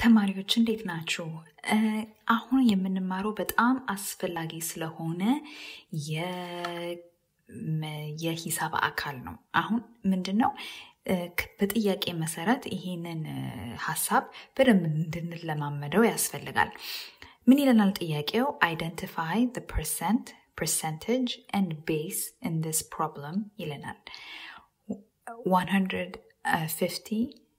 ተማሪዎች እንዴት ናችሁ? አሁን የምንማረው በጣም አስፈላጊ ስለሆነ የሂሳብ አካል ነው። አሁን ምንድነው በጥያቄ መሰረት ይሄንን ሐሳብ በደንብ እንድንለማመደው ያስፈልጋል። ምን ይለናል ጥያቄው? Identify the percentage and base in this problem ይለናል። 150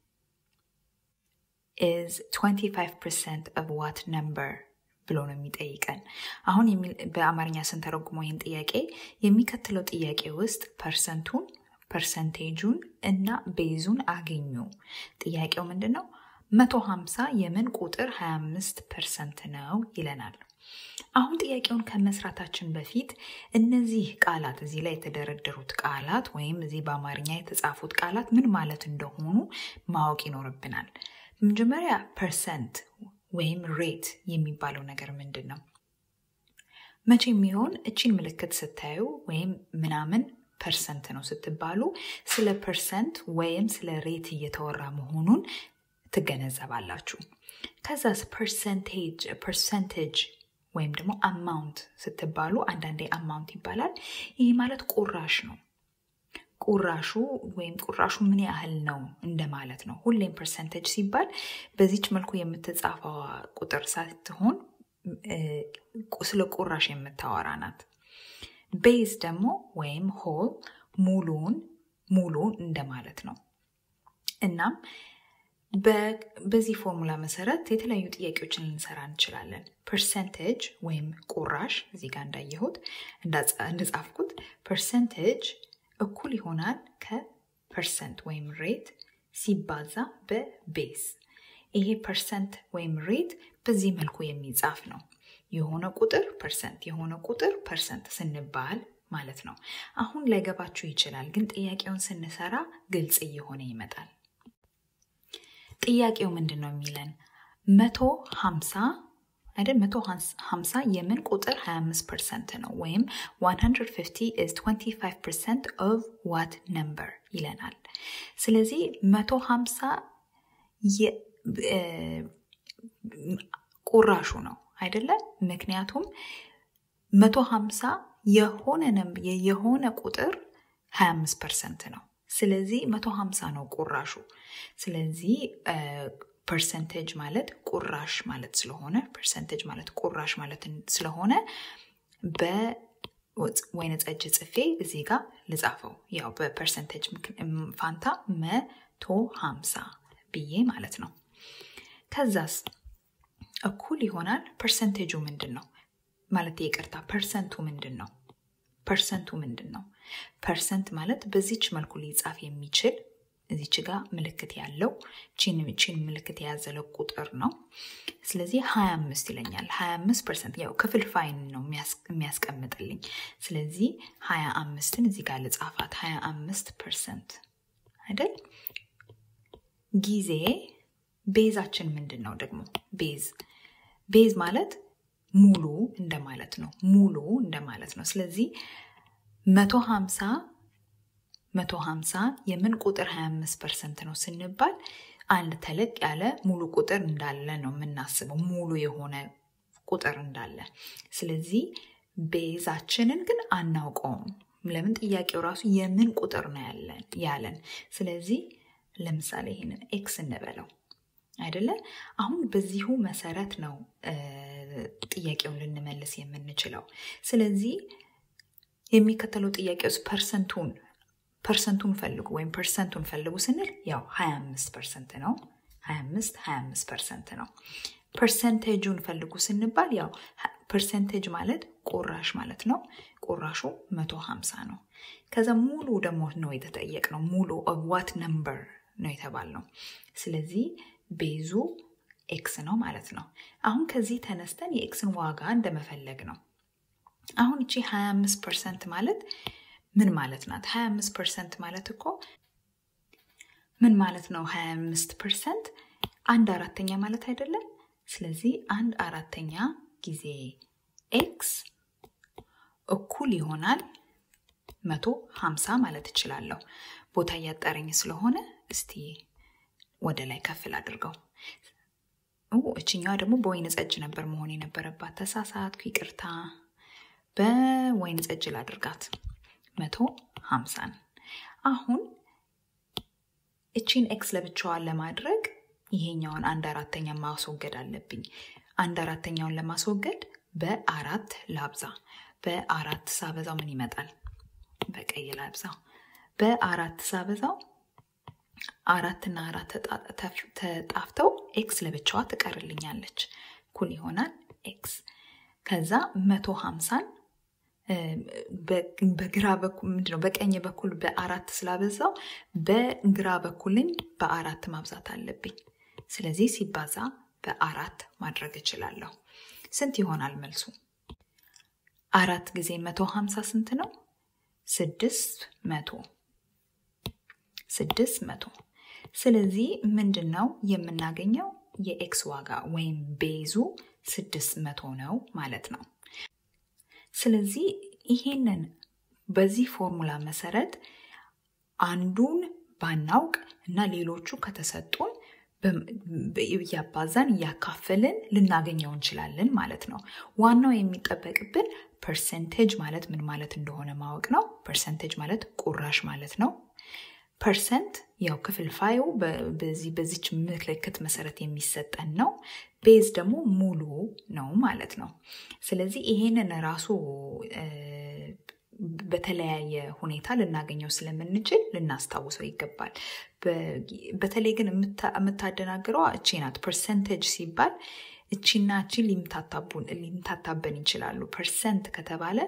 is 25% of what number ብሎ ነው የሚጠይቀን። አሁን በአማርኛ ስንተረጉመው ይህን ጥያቄ የሚከተለው ጥያቄ ውስጥ ፐርሰንቴጁን እና ቤዙን አገኙ። ጥያቄው ምንድነው? 150 የምን ቁጥር 25% ነው ይለናል። አሁን ጥያቄውን ከመስራታችን በፊት እነዚህ ቃላት እዚህ ላይ የተደረደሩት ቃላት ወይም እዚህ በአማርኛ የተጻፉት ቃላት ምን ማለት እንደሆኑ ማወቅ ይኖርብናል። መጀመሪያ ፐርሰንት ወይም ሬት የሚባለው ነገር ምንድነው? መቼም ይሆን እቺን ምልክት ስታዩ ወይም ምናምን ፐርሰንት ነው ስትባሉ ስለ ፐርሰንት ወይም ስለ ሬት እየተወራ መሆኑን ትገነዘባላችሁ። ከዛስ ፐርሰንቴጅ ወይም ደግሞ አማውንት ስትባሉ አንዳንዴ አማውንት ይባላል። ይሄ ማለት ቁራሽ ነው። ቁራሹ ወይም ቁራሹ ምን ያህል ነው እንደማለት ነው። ሁሌም ፐርሰንቴጅ ሲባል በዚች መልኩ የምትጻፈው ቁጥር ሳትሆን ስለ ቁራሽ የምታወራ ናት። ቤዝ ደግሞ ወይም ሆል ሙሉን እንደማለት ነው። እናም በዚህ ፎርሙላ መሰረት የተለያዩ ጥያቄዎችን ልንሰራ እንችላለን። ፐርሰንቴጅ ወይም ቁራሽ እዚህ ጋር እንዳየሁት እንደጻፍኩት ፐርሰንቴጅ እኩል ይሆናል ከፐርሰንት ወይም ሬት ሲባዛ በቤዝ። ይሄ ፐርሰንት ወይም ሬት በዚህ መልኩ የሚጻፍ ነው። የሆነ ቁጥር ፐርሰንት ስንባል ማለት ነው። አሁን ላይገባችሁ ይችላል፣ ግን ጥያቄውን ስንሰራ ግልጽ እየሆነ ይመጣል። ጥያቄው ምንድነው የሚለን? 150 የምን ቁጥር 25% ነው ወይም 150 is 25% of what number ይለናል። ስለዚህ 150 ቁራሹ ነው አይደለ? ምክንያቱም 150 የሆነ ቁጥር 25% ነው። ስለዚህ 150 ነው ቁራሹ። ስለዚህ ፐርሰንቴጅ ማለት ቁራሽ ማለት ስለሆነ ቁራሽ ማለት ስለሆነ በወይነ ጠጅ ጽፌ እዚህ ጋር ልጻፈው። ያው በፐርሰንቴጅ ፋንታ 150 ብዬ ማለት ነው። ከዛስ እኩል ይሆናል ፐርሰንቴጁ ምንድነው? ማለት ይቅርታ ፐርሰንቱ ምንድነው? ፐርሰንት ማለት በዚች መልኩ ሊጻፍ የሚችል እዚች ጋር ምልክት ያለው ቺን ምልክት ያዘለ ቁጥር ነው። ስለዚህ 25 ይለኛል። 25% ያው ክፍልፋይን ነው የሚያስቀምጥልኝ። ስለዚህ 25ን እዚህ ጋር ልጻፋት 25% አይደል? ጊዜ ቤዛችን ምንድነው ደግሞ? ቤዝ ማለት ሙሉ እንደማለት ነው። ስለዚህ 150 የምን ቁጥር 25% ነው ስንባል አንድ ተለቅ ያለ ሙሉ ቁጥር እንዳለ ነው የምናስበው፣ ሙሉ የሆነ ቁጥር እንዳለ። ስለዚህ ቤዛችንን ግን አናውቀውም። ለምን? ጥያቄው ራሱ የምን ቁጥር ነው ያለን። ስለዚህ ለምሳሌ ይሄንን ኤክስ እንበለው አይደለ? አሁን በዚሁ መሰረት ነው ጥያቄውን ልንመልስ የምንችለው። ስለዚህ የሚከተለው ጥያቄ ውስጥ ፐርሰንቱን ፈልጉ ስንል ያው 25% ነው። 25% ነው። ፐርሰንቴጁን ፈልጉ ስንባል ያው ፐርሰንቴጅ ማለት ቁራሽ ማለት ነው። ቁራሹ 150 ነው። ከዛ ሙሉ ደግሞ ነው የተጠየቅነው። ሙሉ of what number ነው የተባልነው። ስለዚህ ቤዙ ኤክስ ነው ማለት ነው። አሁን ከዚህ ተነስተን የኤክስን ዋጋ እንደመፈለግ ነው። አሁን እቺ 25% ማለት ምን ማለት ናት? 25% ማለት እኮ ምን ማለት ነው? 25% 1/4 ማለት አይደለም? ስለዚህ 1/4 ጊዜ ኤክስ እኩል ይሆናል 150 ማለት እችላለሁ። ቦታ እያጠረኝ ስለሆነ እስቲ ወደ ላይ ከፍ ላድርገው። እችኛዋ ደግሞ በወይን ጠጅ ነበር መሆን የነበረባት። ተሳሳትኩ፣ ይቅርታ። በወይን ጠጅ ላድርጋት 150። አሁን እቺን ኤክስ ለብቻዋን ለማድረግ ይሄኛውን 1/4 ማስወገድ አለብኝ። 1/4ኛውን ለማስወገድ በ4 ላብዛ። በ4 ሳበዛው ምን ይመጣል? በቀይ ላብዛው። በ4 ሳበዛው 4 እና 4 ተጣፍተው ኤክስ ለብቻዋ ትቀርልኛለች። እኩል ይሆናል ኤክስ። ከዛ 150ን በግራ በኩል ምንድነው በቀኝ በኩል በ4 ስላበዛው በግራ በኩልን በ4 ማብዛት አለብኝ። ስለዚህ ሲባዛ በ4 ማድረግ እችላለሁ። ስንት ይሆናል መልሱ? 4 ጊዜ 150 ስንት ነው? 600። ስለዚህ ምንድነው የምናገኘው? የኤክስ ዋጋ ወይም ቤዙ 600 ነው ማለት ነው። ስለዚህ ይሄንን በዚህ ፎርሙላ መሰረት አንዱን ባናውቅ እና ሌሎቹ ከተሰጡን እያባዛን እያካፈልን ልናገኘው እንችላለን ማለት ነው። ዋናው የሚጠበቅብን ፐርሰንቴጅ ማለት ምን ማለት እንደሆነ ማወቅ ነው። ፐርሰንቴጅ ማለት ቁራሽ ማለት ነው። ፐርሰንት ያው ክፍልፋዩ በዚች ምልክት መሰረት የሚሰጠን ነው። ቤዝ ደግሞ ሙሉ ነው ማለት ነው። ስለዚህ ይሄንን ራሱ በተለያየ ሁኔታ ልናገኘው ስለምንችል ልናስታውሰው ይገባል። በተለይ ግን የምታደናግረው እቺ ናት። ፐርሰንቴጅ ሲባል እቺና እቺ ሊምታታበን ይችላሉ። ፐርሰንት ከተባለ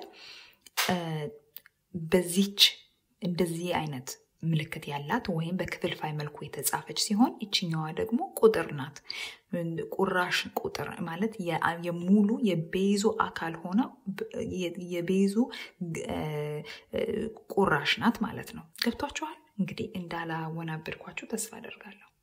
በዚች እንደዚህ አይነት ምልክት ያላት ወይም በክፍልፋይ መልኩ የተጻፈች ሲሆን እቺኛዋ ደግሞ ቁጥር ናት። ቁራሽ ቁጥር ማለት የሙሉ የቤዙ አካል ሆነ የቤዙ ቁራሽ ናት ማለት ነው። ገብቷችኋል? እንግዲህ እንዳላወናበድኳችሁ ተስፋ አደርጋለሁ።